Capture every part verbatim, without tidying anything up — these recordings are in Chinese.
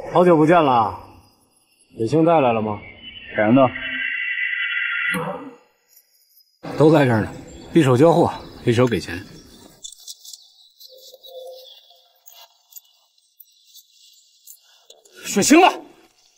好久不见了，血清带来了吗？ 钱呢？ 都在这儿呢，一手交货，一手给钱。血清了。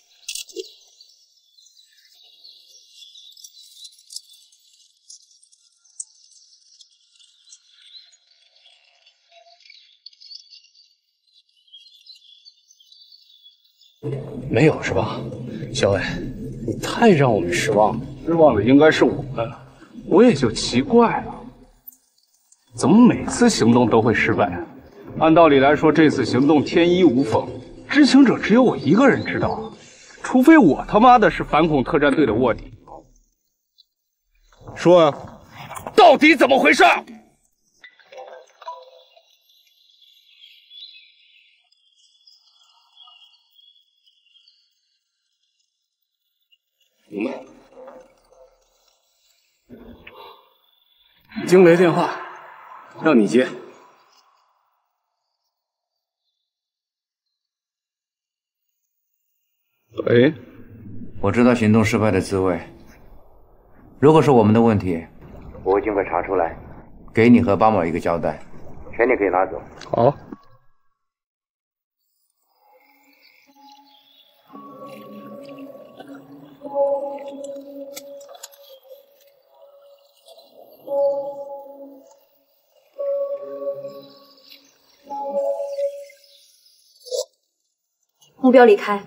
没有是吧，小伟，你太让我们失望了。 失望的应该是我们，我也就奇怪了，怎么每次行动都会失败？按道理来说，这次行动天衣无缝，知情者只有我一个人知道，除非我他妈的是反恐特战队的卧底。说啊，到底怎么回事？ 明白。惊雷电话，让你接。 喂， 我知道行动失败的滋味。如果是我们的问题，我已经会查出来，给你和巴某一个交代。钱你可以拿走。 好。 目标离开。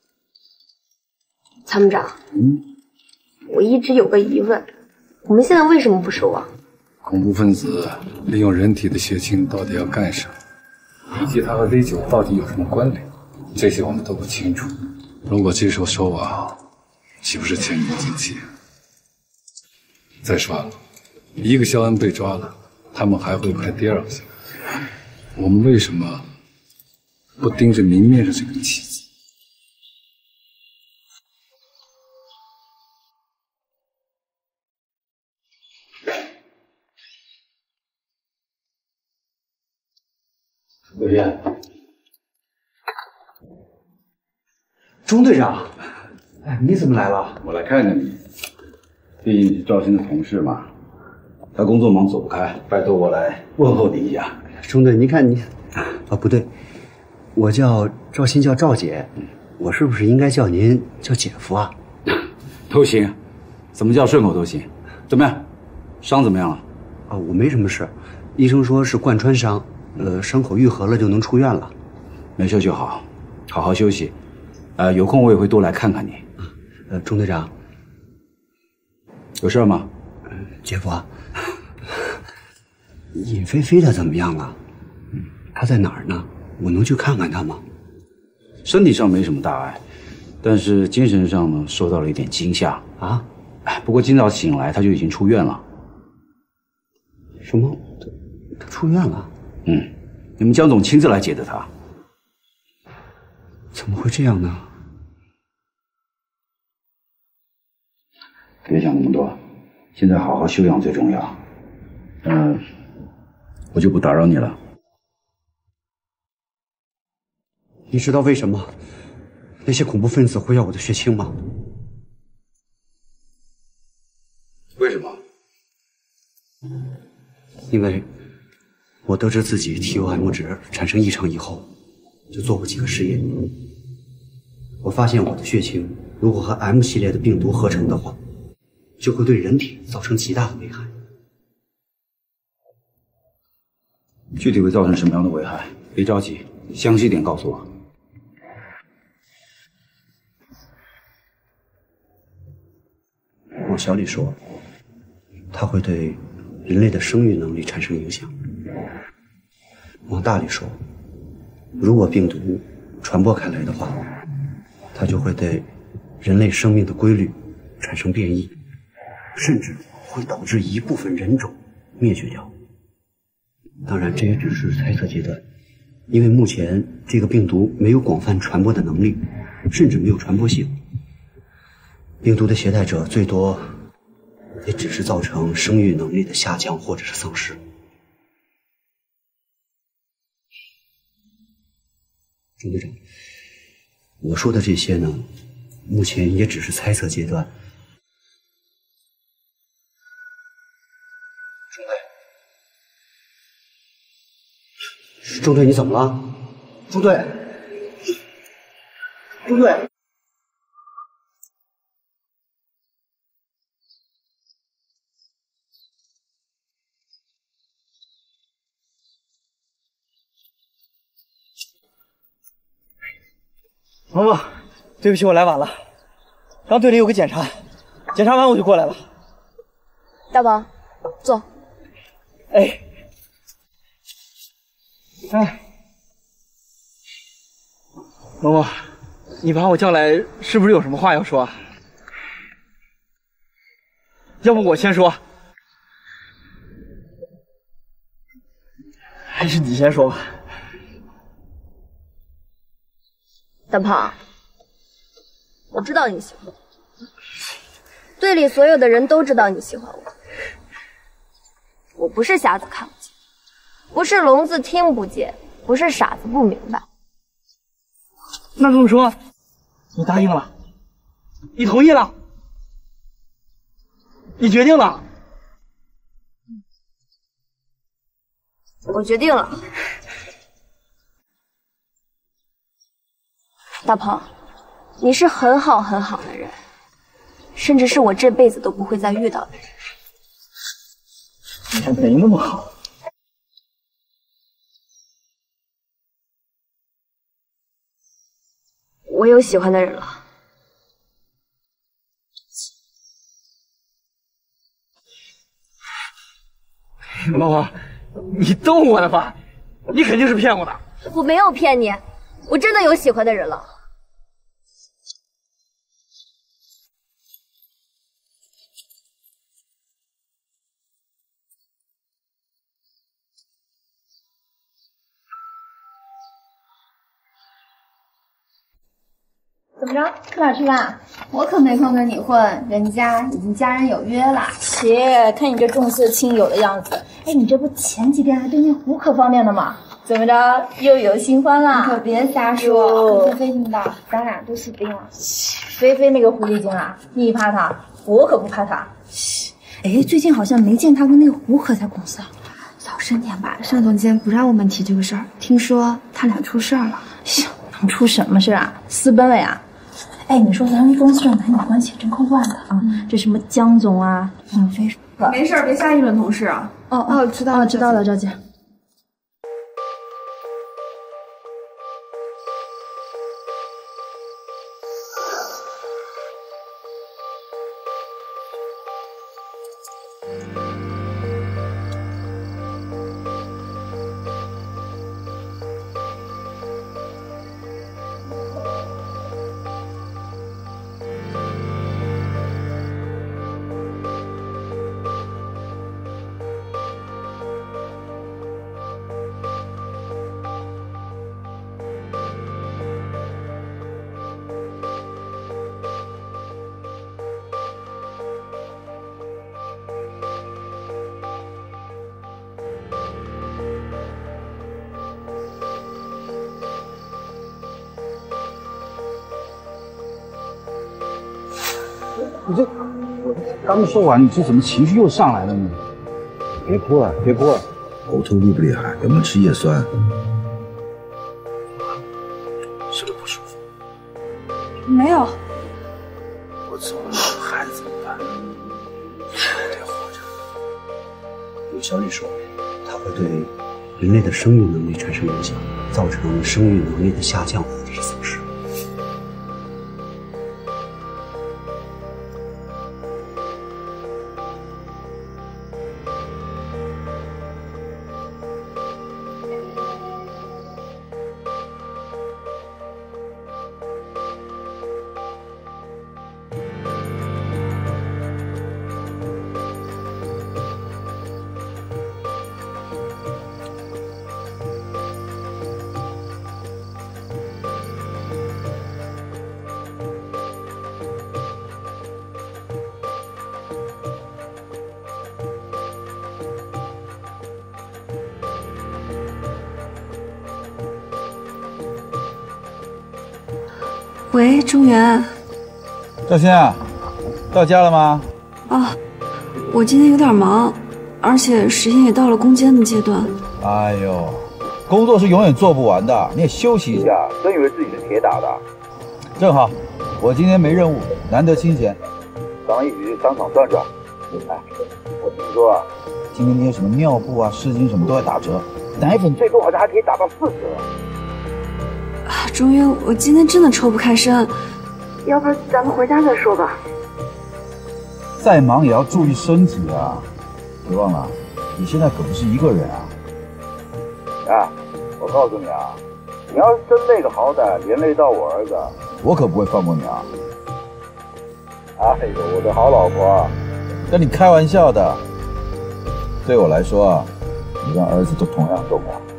参谋长，嗯，我一直有个疑问，我们现在为什么不收网？ 恐怖分子利用人体的血清到底要干什么，以及它和 V 九到底有什么关联，这些我们都不清楚。如果接受收网，岂不是前功尽弃？再说了，一个肖恩被抓了，他们还会派第二个肖恩。我们为什么不盯着明面上这个棋子？ 伟业，钟队长，哎，你怎么来了？ 我来看看你，毕竟是赵鑫的同事嘛，他工作忙走不开，拜托我来问候你一下。 钟队，您看你，啊，不对，我叫赵鑫，叫赵姐，我是不是应该叫您叫姐夫啊？ 都行，怎么叫顺口都行。怎么样，伤怎么样了？ 啊，我没什么事，医生说是贯穿伤。 呃，伤口愈合了就能出院了， 没事就好，好好休息。呃，有空我也会多来看看你。 呃，钟队长， 有事吗？ 呃、姐夫啊，尹菲菲她怎么样了？嗯，她在哪儿呢？我能去看看她吗？ 身体上没什么大碍，但是精神上呢受到了一点惊吓啊。 哎，不过今早醒来她就已经出院了。 什么？她她出院了？ 嗯，你们江总亲自来接的他， 怎么会这样呢？ 别想那么多，现在好好休养最重要。嗯、呃，我就不打扰你了。 你知道为什么那些恐怖分子会要我的血清吗？ 为什么？ 因为。 我得知自己 T O M 值产生异常以后，就做过几个实验。我发现我的血清如果和 M 系列的病毒合成的话，就会对人体造成极大的危害。 具体会造成什么样的危害？别着急，详细点告诉我。 往小里说，它会对人类的生育能力产生影响。 往大里说，如果病毒传播开来的话，它就会对人类生命的规律产生变异，甚至会导致一部分人种灭绝掉。当然，这也只是猜测阶段，因为目前这个病毒没有广泛传播的能力，甚至没有传播性。病毒的携带者最多也只是造成生育能力的下降或者是丧失。 钟队长， 我说的这些呢，目前也只是猜测阶段。中队，中队，你怎么了？中队，中队。 毛毛，对不起，我来晚了。刚队里有个检查，检查完我就过来了。 大宝，坐。 哎，哎，毛毛，你把我叫来，是不是有什么话要说？要不我先说，还是你先说吧。 大胖，我知道你喜欢我，队里所有的人都知道你喜欢我。我不是瞎子看不见，不是聋子听不见，不是傻子不明白。 那这么说，你答应了？你同意了？你决定了？ 我决定了。 大鹏，你是很好很好的人，甚至是我这辈子都不会再遇到的人。 还没那么好。 我有喜欢的人了。 毛毛，你逗我呢吧？你肯定是骗我的。 我没有骗你，我真的有喜欢的人了。 怎么着，去哪儿去啦？我可没空跟你混，人家已经家人有约了。切，看你这重色轻友的样子。哎，你这不前几天还对那胡可方便的吗？怎么着，又有新欢啦？你可别瞎说。菲菲听到，咱俩都死定了。菲菲那个狐狸精啊，你怕她，我可不怕她。哎，最近好像没见她跟那个胡可在公司。小声点吧，尚总监不让我们提这个事儿。听说他俩出事儿了。能出什么事啊？私奔了呀？ 哎，你说咱公司这男女关系真够乱的啊！嗯、这什么江总啊，孟非， 没事，别瞎议论同事啊。 哦哦，知道了，知道了，赵姐。 你这刚说完，你这怎么情绪又上来了呢？别哭了，别哭了。 呕吐厉不厉害？有没有吃叶酸？是不是不舒服？ 没有。 我走了，孩子怎么办？我得活着。 有消息说，它会对人类的生育能力产生影响，造成生育能力的下降或者是丧失。 喂，中原。 赵鑫啊，到家了吗？ 啊，我今天有点忙，而且时间也到了攻坚的阶段。 哎呦，工作是永远做不完的，你也休息一下。真以为自己是铁打的？正好，我今天没任务，难得清闲，咱们一起去商场转转。哎，我听说啊，今天那些什么尿布啊、湿巾什么都在打折，奶粉最多好像还可以打到四折。 啊，中原，我今天真的抽不开身，要不咱们回家再说吧。 再忙也要注意身体啊！别忘了，你现在可不是一个人啊。啊，我告诉你啊，你要是真累个好歹，连累到我儿子，我可不会放过你啊！哎呦，我的好老婆，跟你开玩笑的。对我来说啊，你跟儿子都同样重要。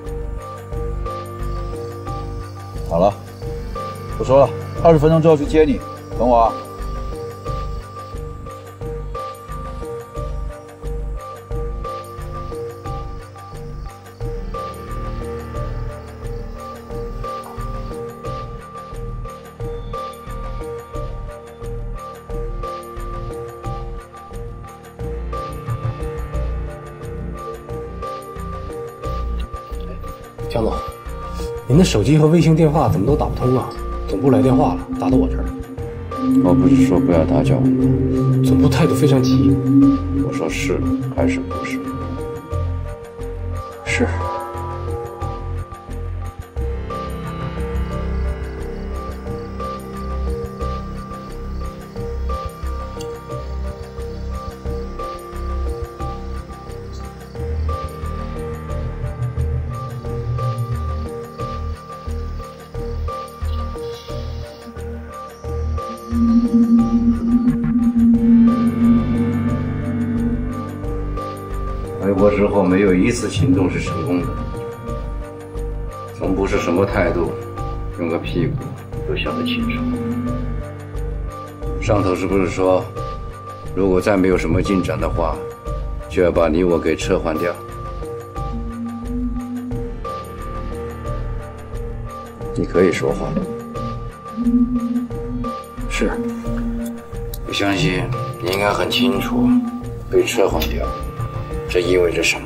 好了，不说了，二十分钟之后去接你，等我啊。 江总，您的手机和微信电话怎么都打不通啊？总部来电话了，打到我这儿。 我不是说不要打搅我吗？ 总部态度非常急。 我说是还是不是？ 是。 回国之后没有一次行动是成功的，总部是什么态度，用个屁股都想得清楚。上头是不是说，如果再没有什么进展的话，就要把你我给撤换掉？你可以说话。 是。 我相信你应该很清楚，被撤换掉，这意味着什么？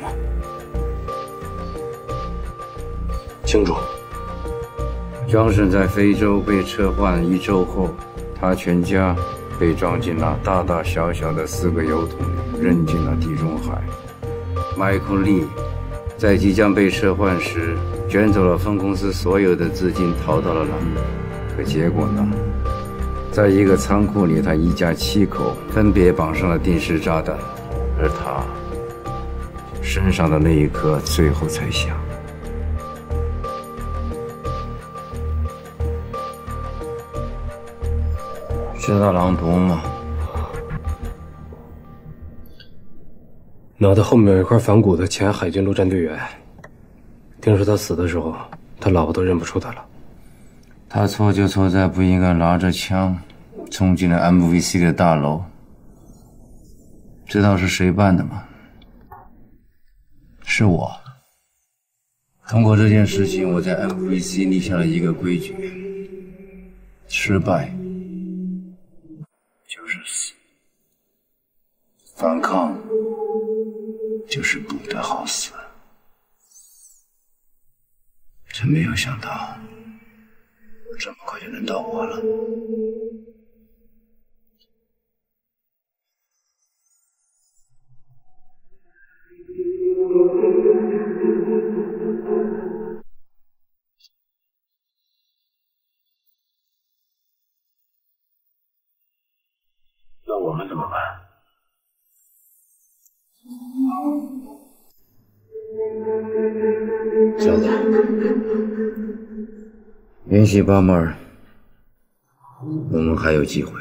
清楚。 庄胜在非洲被撤换一周后，他全家被装进了大大小小的四个油桶里，扔进了地中海。迈克利在即将被撤换时，卷走了分公司所有的资金，逃到了南美。可结果呢？在一个仓库里，他一家七口分别绑上了定时炸弹，而他身上的那一颗最后才响。知道狼毒吗？ 脑袋后面有一块反骨的前海军陆战队员，听说他死的时候，他老婆都认不出他了。 他错就错在不应该拿着枪冲进了 M V C 的大楼。知道是谁办的吗？是我。通过这件事情，我在 M V C 立下了一个规矩：失败就是死，反抗就是不得好死。真没有想到，这么快就轮到我了。 那我们怎么办？ 小子，联系巴莫尔，我们还有机会。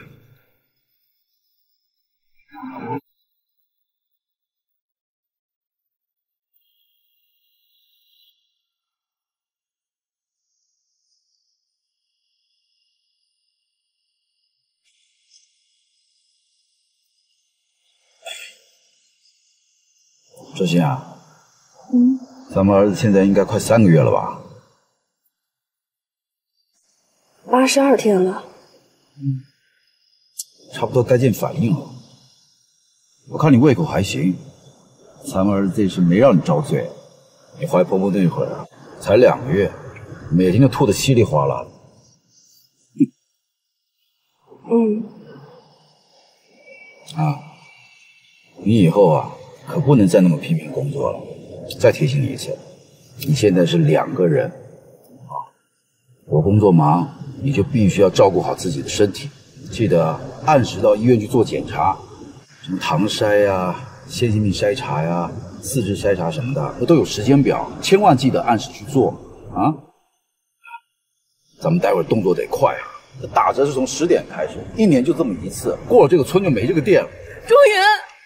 志新啊， 嗯， 咱们儿子现在应该快三个月了吧？ 八十二天了。 差不多该见反应了。我看你胃口还行，咱们儿子这事没让你遭罪。你怀婆婆那会儿才两个月，每天就吐得稀里哗啦的。 嗯。 啊，你以后啊可不能再那么拼命工作了。再提醒你一次，你现在是两个人啊，我工作忙，你就必须要照顾好自己的身体，记得按时到医院去做检查，什么糖筛呀、腺性病筛查呀、四肢筛查什么的，那都有时间表，千万记得按时去做啊。咱们待会儿动作得快啊，打折是从十点开始，一年就这么一次，过了这个村就没这个店了。 钟云。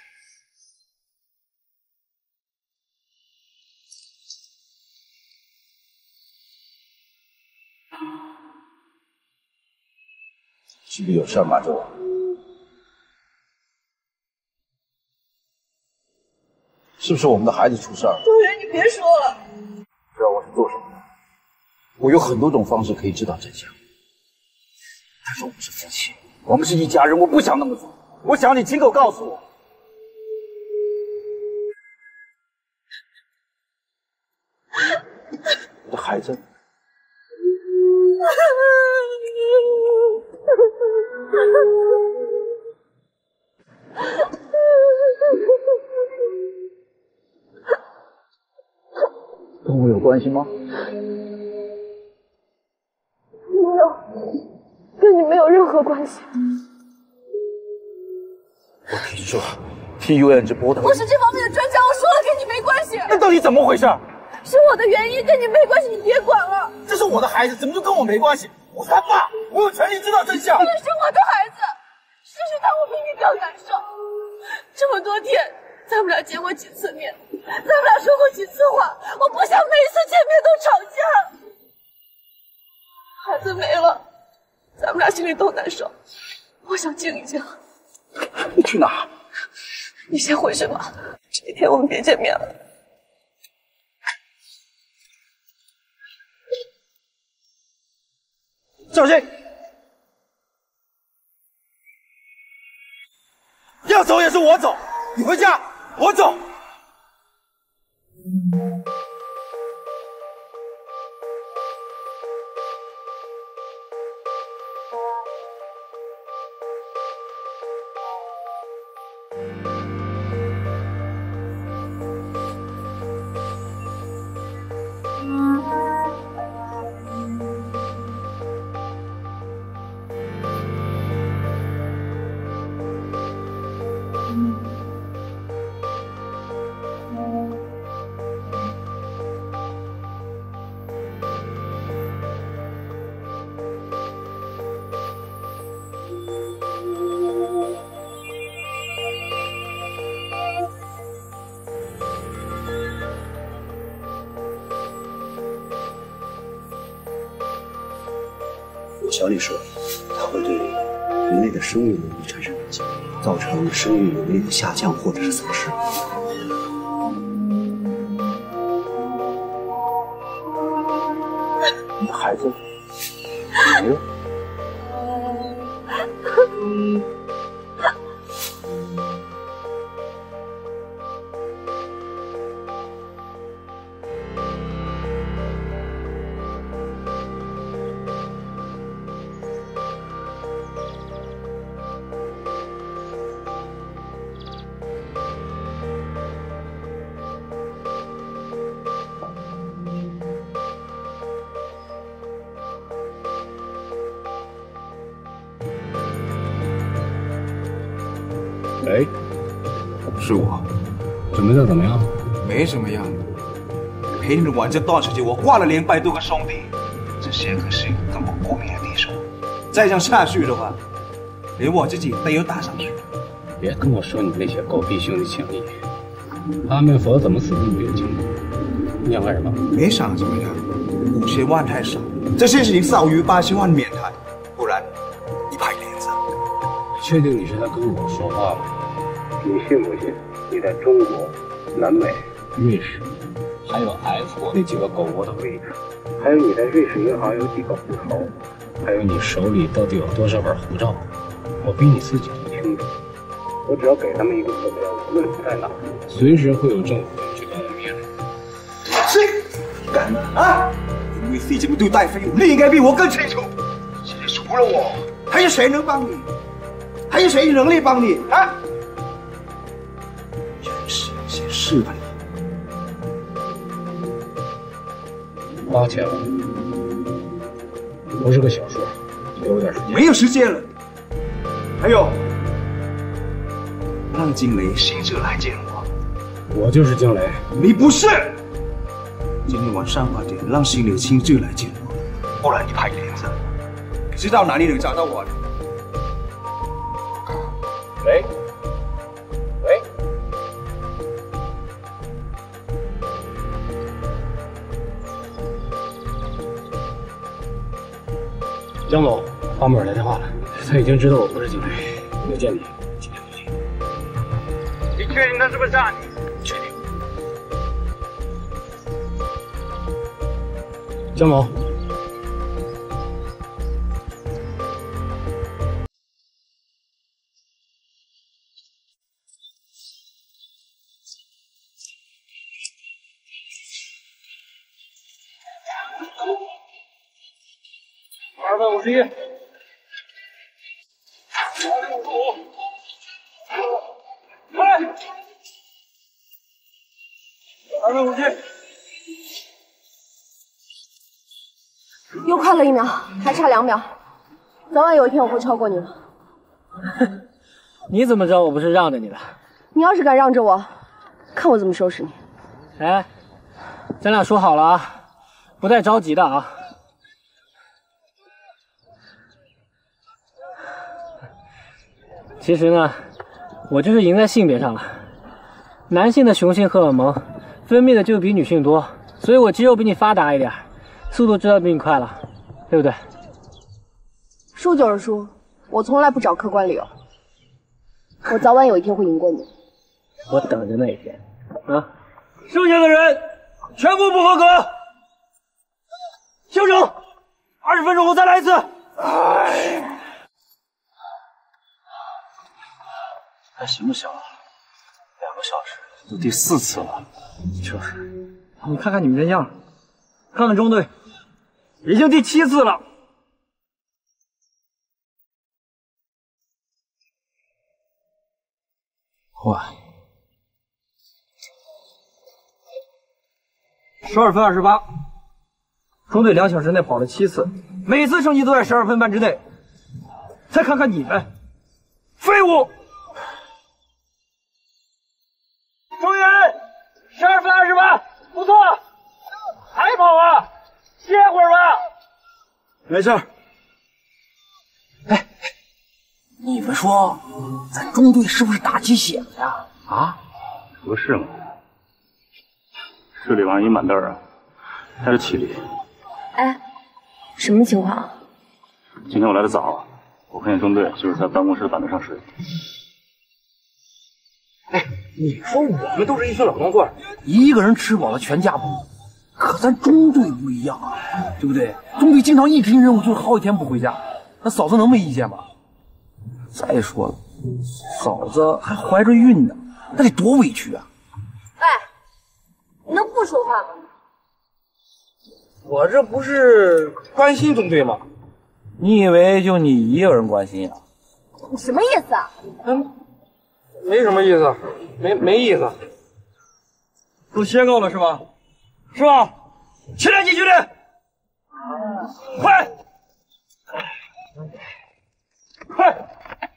是不是有事瞒着我？是不是我们的孩子出事儿？ 钟云，你别说了。 知道我是做什么的？我有很多种方式可以知道真相，但是我们是夫妻，我们是一家人，我不想那么做。我想你亲口告诉我。我的孩子。跟我有关系吗？ 没有，跟你没有任何关系。 我听说 P U N 直播的， 我是这方面的专家，我说了跟你没关系。 那到底怎么回事？ 是我的原因，跟你没关系，你别管了。 这是我的孩子，怎么就跟我没关系？我是他爸，我有权利知道真相。 这个是我的孩子，事实上我比你更难受。这么多天，咱们俩见过几次面，咱们俩说过几次话，我不想每次见面都吵架。孩子没了，咱们俩心里都难受。我想静一静。 你去哪？ 你先回去吧，这一天我们别见面了。 小心！要走也是我走，你回家，我走。 小李说，它会对人类的生育能力产生影响，造成生育能力的下降或者是丧失。 你的孩子没了。 喂， 是我。 准备的怎么样？ 没什么样。陪你们玩这段时间，我花了两百多个兄弟，这些可是跟我过命的敌手。再这样下去的话，连我自己都要打上去。 别跟我说你那些狗屁兄弟情谊，阿弥佛怎么死的你也清楚。你想干什么？ 没想怎么样，五千万太少，这些事情少于八千万免谈，不然一拍脸子。 确定你是在跟我说话吗？你信不信？你在中国、南美、瑞士，还有 F 国那几个狗国的位置，还有你在瑞士银行有几个户头， 还有你手里到底有多少本护照，我比你自己都清楚。我只要给他们一个坐标，无论你在哪，随时会有政府去把我灭了。 谁敢啊？因为自己怎么对待菲佣，你应该比我更清楚。现在除了我，还有谁能帮你？还有谁有能力帮你啊？真是些事吧你！ 八千万，不是个小数，给我点时间。 没有时间了。还有，让惊雷亲自来见我。 我就是惊雷。 你不是。今天晚上八点，让心雷亲自来见我，不然你拍脸子。知道哪里能找到我的？ 喂，喂，江总，巴木尔来电话了，他已经知道我不是惊雷，要见你，今天就见。 你确定他是不是诈你？ 确定。江总。 二百五十一，二百五十五，快！二百五十。 又快了一秒，还差两秒。早晚有一天我会超过你的。 你怎么知道我不是让着你的？ 你要是敢让着我，看我怎么收拾你。 哎，咱俩说好了啊，不带着急的啊。其实呢，我就是赢在性别上了。男性的雄性荷尔蒙分泌的就比女性多，所以我肌肉比你发达一点，速度知道比你快了，对不对？ 输就是输，我从来不找客观理由。我早晚有一天会赢过你。 我等着那一天啊！ 剩下的人全部不合格，休整，二十分钟后再来一次。哎。 还行不行啊？两个小时，都第四次了。 就是，你看看你们这样，看看中队，已经第七次了。 哇！ 十二分二十八，中队两小时内跑了七次，每次成绩都在十二分半之内。再看看你们，废物！中原十二分二十八，不错，还跑啊？歇会儿吧。 没事。 哎，你们说咱中队是不是打鸡血了呀？ 啊，合适吗？市里王一满凳啊，还是气力。 哎，什么情况？ 今天我来的早，我看见中队就是在办公室的板凳上睡。 哎，你说我们都是一群老光棍，一个人吃饱了全家不饿，可咱中队不一样啊，对不对？中队经常一执行任务就是好几天不回家，那嫂子能没意见吗？再说了，嫂子还怀着孕呢，那得多委屈啊！ 哎，你能不说话吗？ 我这不是关心中队吗？你以为就你一个人关心啊？ 你什么意思啊？ 嗯。没什么意思，没没意思， 都歇够了是吧？是吧？去练继续练，快，快！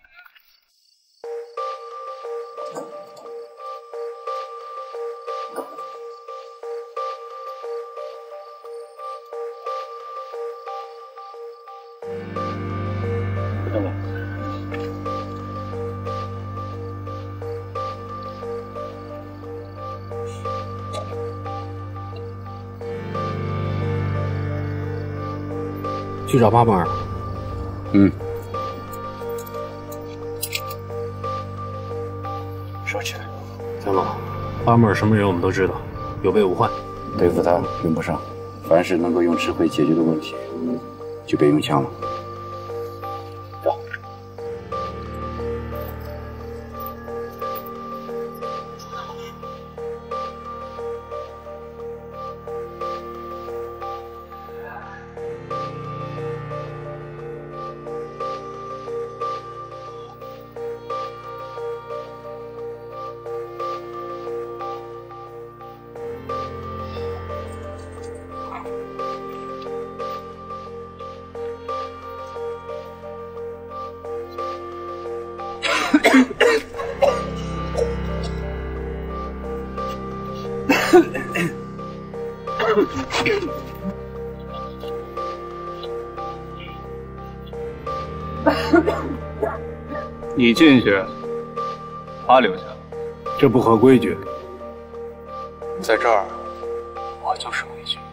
等等。去找巴木尔。 嗯。 说去。江总，巴木尔什么人我们都知道，有备无患。 对付他用不上，凡是能够用智慧解决的问题，就别用枪了。 你进去，他留下，这不合规矩。在这儿，我就是规矩。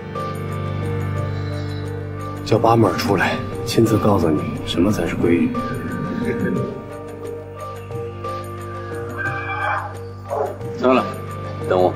叫八妹儿出来，亲自告诉你什么才是规矩。 走了，等我。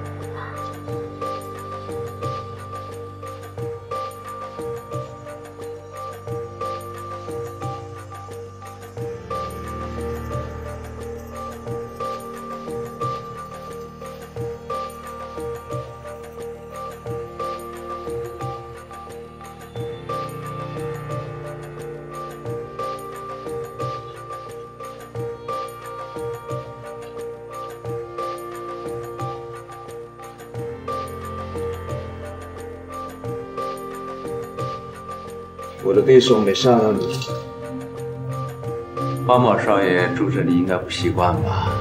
我的对手没吓到你。 八茂少爷住这里应该不习惯吧？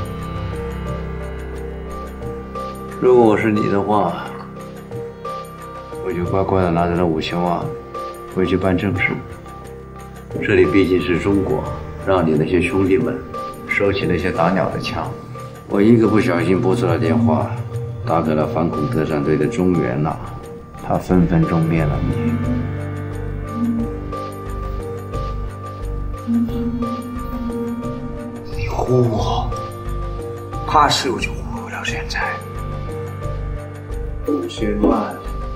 如果我是你的话，我就乖乖的拿着那五千万回去办正事。这里毕竟是中国，让你那些兄弟们收起那些打鸟的枪。我一个不小心拨错了电话，打给了反恐特战队的中原呐，他分分钟灭了你。 你唬我，怕是我就唬不了现在。五千万，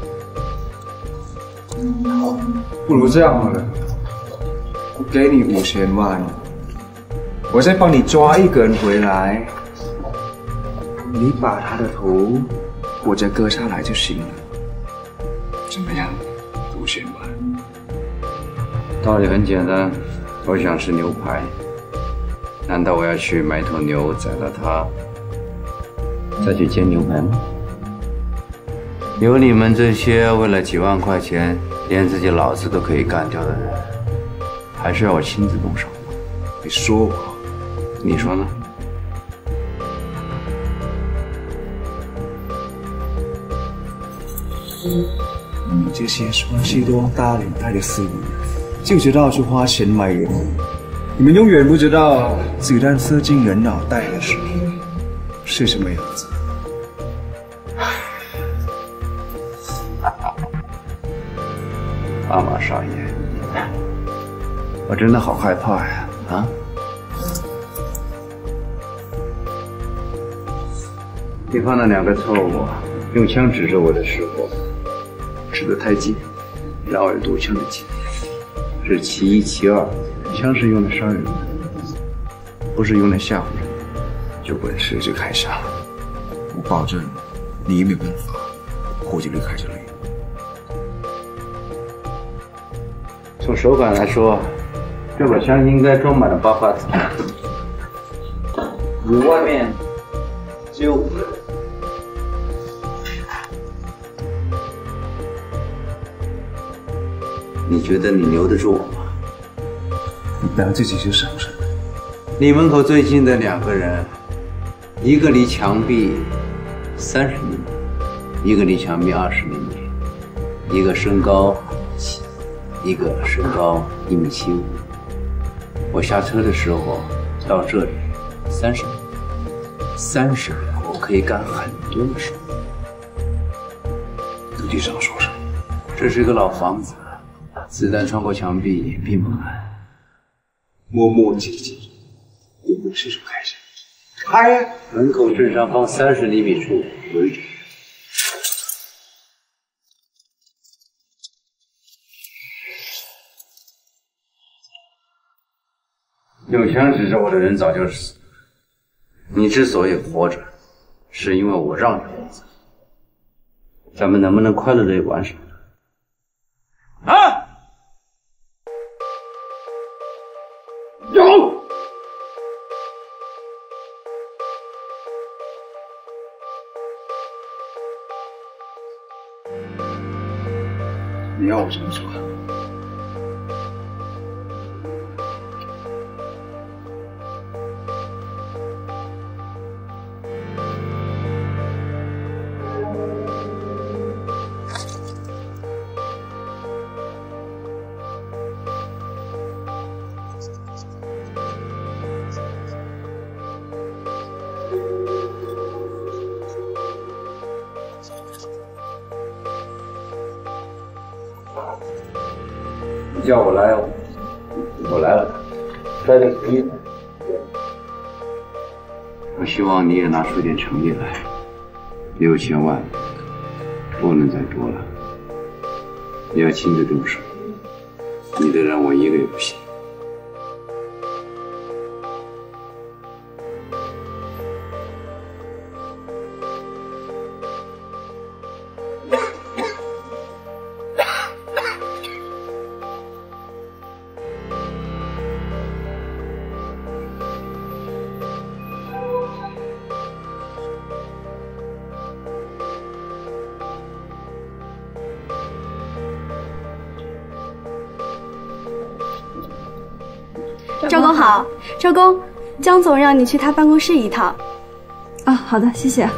不如这样好了，我给你五千万，我再帮你抓一个人回来，你把他的头我再割下来就行了，怎么样？五千万。 道理很简单，我想吃牛排，难道我要去买头牛宰了它，再去煎牛排吗？有你们这些为了几万块钱连自己老子都可以干掉的人，还是要我亲自动手吗？ 你说我， 你说呢？ 你这些关系多大领带的私人，就知道去花钱买人，你们永远不知道子弹射进人脑袋的时候是什么样子。 阿玛少爷，我真的好害怕呀！啊！你犯了两个错误，用枪指着我的时候，指得太近，让我有夺枪的经验。这是其一，其二，枪是用来杀人的，不是用来吓唬人的。 有本事就开枪，我保证你也没办法活着离开这里。 从手感来说，这把枪应该装满了八发子弹，你外面只有五个人。你觉得你留得住我吗？ 你不要自己就上身。 离门口最近的两个人，一个离墙壁三十厘米，一个离墙壁二十厘米，一个身高七。一个身高一米七五，我下车的时候到这里三十秒，三十秒我可以干很多的事。 陆局长说什么？ 这是个老房子，子弹穿过墙壁并不难。 磨磨唧唧，有本事就开枪，开呀！ 门口正上方三十厘米处有一只。用枪指着我的人早就死了。你之所以活着，是因为我让你活着。咱们能不能快乐的玩耍？啊！有！ 你要我怎么做？ 你叫我来，我来了。带着诚意。我希望你也拿出一点诚意来。六千万不能再多了，你要亲自动手，你得让我一个也不行。 赵公好，赵公，江总让你去他办公室一趟。啊，好的，谢谢。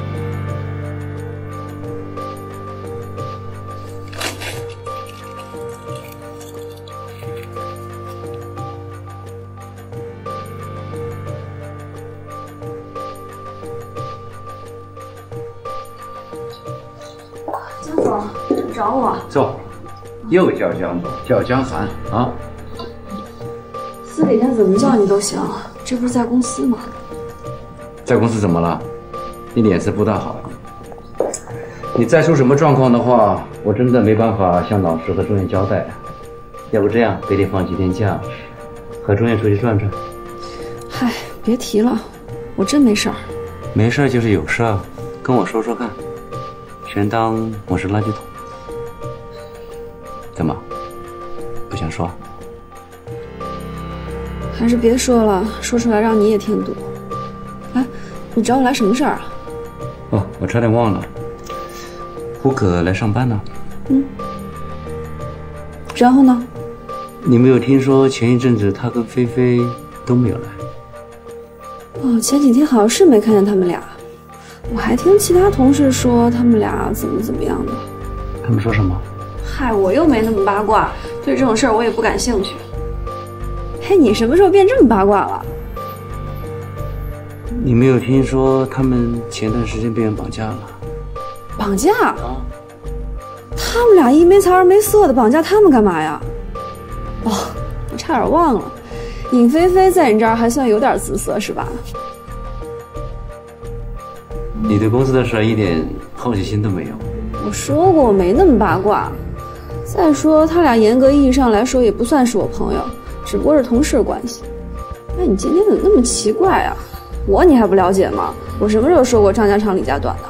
江总找我。 走，又叫江总，叫江寒啊。 私底下怎么叫你都行，这不是在公司吗？ 在公司怎么了？你脸色不大好。你再出什么状况的话，我真的没办法向老师和中院交代。要不这样，给你放几天假，和中院出去转转。 嗨，别提了，我真没事儿。 没事就是有事儿，跟我说说看，全当我是垃圾桶。怎么？不想说？ 还是别说了，说出来让你也添堵。哎，你找我来什么事儿啊？ 哦，我差点忘了，胡可来上班呢。 嗯。然后呢？ 你没有听说前一阵子他跟菲菲都没有来？ 哦，前几天好像是没看见他们俩，我还听其他同事说他们俩怎么怎么样的。 他们说什么？ 嗨，我又没那么八卦，对这种事儿我也不感兴趣。 嘿，你什么时候变这么八卦了？ 你没有听说他们前段时间被人绑架了？ 绑架？啊、他们俩一没财二没色的，绑架他们干嘛呀？哦，我差点忘了，尹菲菲在你这儿还算有点姿色是吧？ 你对公司的事一点好奇心都没有。 我说过我没那么八卦。再说他俩严格意义上来说也不算是我朋友。 只不过是同事关系。哎，你今天怎么那么奇怪啊？我你还不了解吗？我什么时候说过张家长李家短的？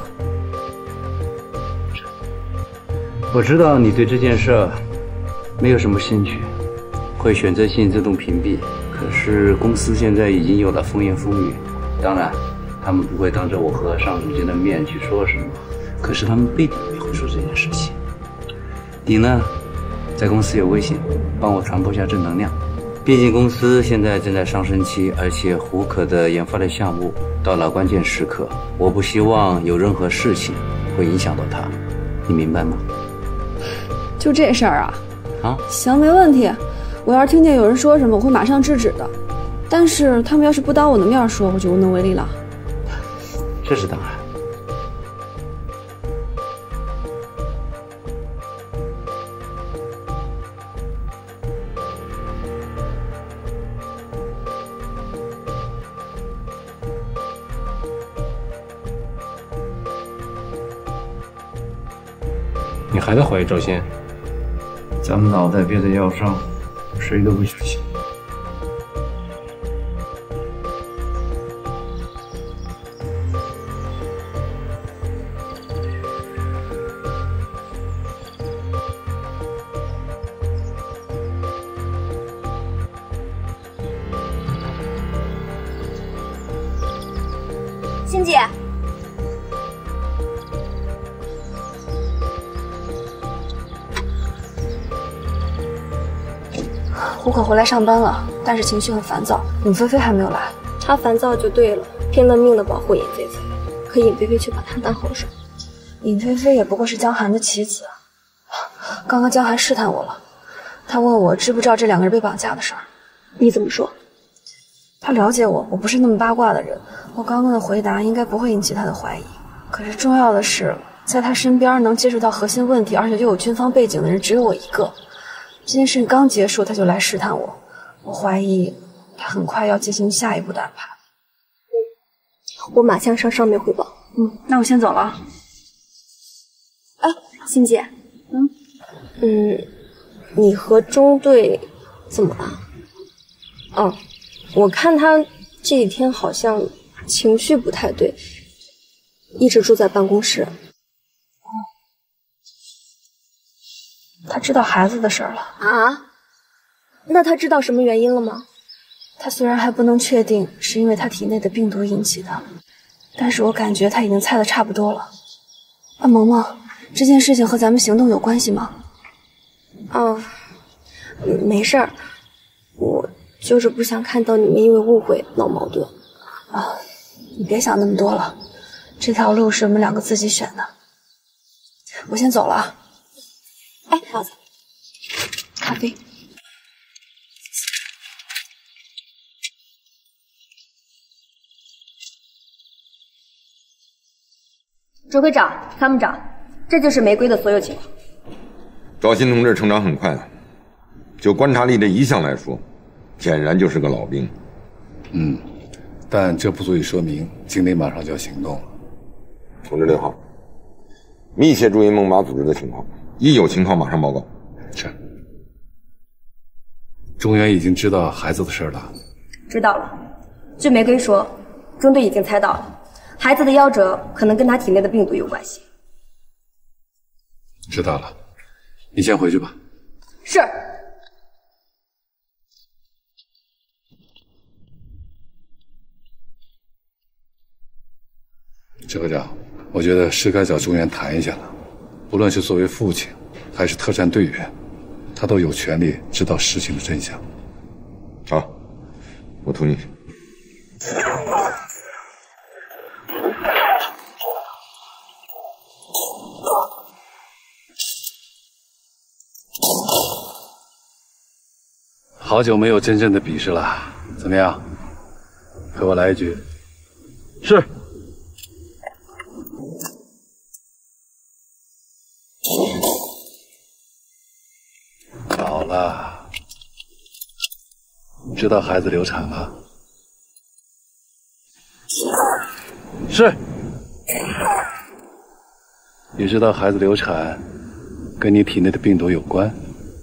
我知道你对这件事没有什么兴趣，会选择性自动屏蔽。可是公司现在已经有了风言风语，当然，他们不会当着我和上总监的面去说什么，可是他们背地里会说这件事情。你呢，在公司有威信，帮我传播一下正能量。 毕竟公司现在正在上升期，而且胡可的研发的项目到了关键时刻，我不希望有任何事情会影响到他，你明白吗？ 就这事儿啊？ 啊， 行，没问题。我要是听见有人说什么，我会马上制止的。但是他们要是不当我的面说，我就无能为力了。 这是当然。 你还在怀疑赵鑫？ 咱们脑袋憋得要上，谁都不相信。 欣姐。 胡可回来上班了，但是情绪很烦躁。尹菲菲还没有来， 他烦躁就对了，拼了命的保护尹菲菲，可尹菲菲却把他当后手。 尹菲菲也不过是江寒的棋子。刚刚江寒试探我了，他问我知不知道这两个人被绑架的事儿。 你怎么说？ 他了解我，我不是那么八卦的人。我刚刚的回答应该不会引起他的怀疑。可是重要的是， 在他身边能接触到核心问题，而且又有军方背景的人只有我一个。这件事情刚结束，他就来试探我，我怀疑他很快要进行下一步的安排。 我马上向上面汇报。 嗯，那我先走了。 哎，欣姐，嗯嗯，你和中队怎么了？哦，我看他这几天好像情绪不太对，一直住在办公室。 他知道孩子的事儿了啊？那他知道什么原因了吗？ 他虽然还不能确定是因为他体内的病毒引起的，但是我感觉他已经猜得差不多了。啊，萌萌，这件事情和咱们行动有关系吗？ 哦，没事儿，我就是不想看到你们因为误会闹矛盾。 啊，你别想那么多了，这条路是我们两个自己选的。我先走了啊。 哎，耗子， 咖啡。 指挥长、参谋长，这就是玫瑰的所有情况。 赵鑫同志成长很快了，就观察力这一项来说，显然就是个老兵。 嗯，但这不足以说明经理马上就要行动了。 同志六号，密切注意梦马组织的情况，一有情况马上报告。 是。中原已经知道孩子的事了。 知道了。据玫瑰说，中队已经猜到了。孩子的夭折可能跟他体内的病毒有关系。 知道了，你先回去吧。 是。 指挥长，我觉得是该找中原谈一下了。无论是作为父亲，还是特战队员，他都有权利知道事情的真相。 好，我同意。 好久没有真正的比试了，怎么样？和我来一局。 是。 好了，知道孩子流产了？ 是。 也知道孩子流产跟你体内的病毒有关？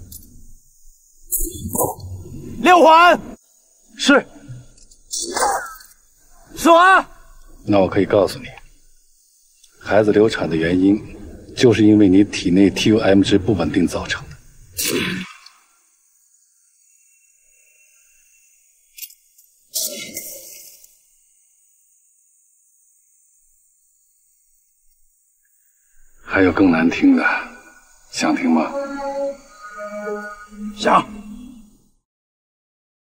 六环。 是。 四环。 那我可以告诉你，孩子流产的原因就是因为你体内 T U M 值不稳定造成的。还有更难听的，想听吗？ 想。